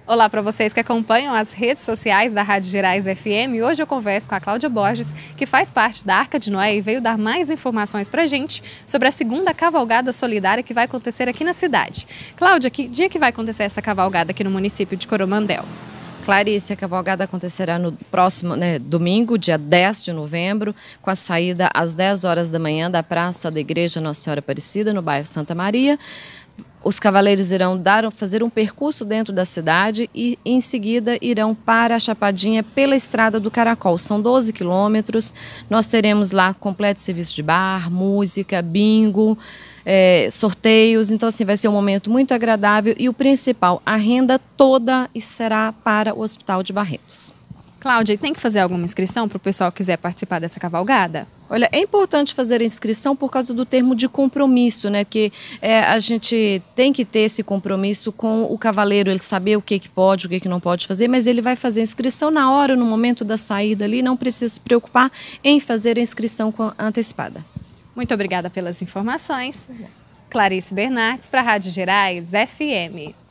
Olá para vocês que acompanham as redes sociais da Rádio Gerais FM. Hoje eu converso com a Cláudia Borges, que faz parte da Arca de Noé e veio dar mais informações para a gente sobre a segunda cavalgada solidária que vai acontecer aqui na cidade. Cláudia, que dia que vai acontecer essa cavalgada aqui no município de Coromandel? Clarice, a cavalgada acontecerá no próximo domingo, dia 10 de novembro, com a saída às 10 horas da manhã da Praça da Igreja Nossa Senhora Aparecida, no bairro Santa Maria. Os cavaleiros irão fazer um percurso dentro da cidade e, em seguida, irão para a Chapadinha pela Estrada do Caracol. São 12 quilômetros. Nós teremos lá completo serviço de bar, música, bingo, sorteios. Então, assim, vai ser um momento muito agradável e o principal, a renda toda será para o Hospital de Barretos. Cláudia, e tem que fazer alguma inscrição para o pessoal que quiser participar dessa cavalgada? Olha, é importante fazer a inscrição por causa do termo de compromisso, né? Que a gente tem que ter esse compromisso com o cavaleiro, ele saber o que pode, o que não pode fazer, mas ele vai fazer a inscrição na hora, no momento da saída ali, não precisa se preocupar em fazer a inscrição antecipada. Muito obrigada pelas informações. Clarice Bernardes para a Rádio Gerais FM.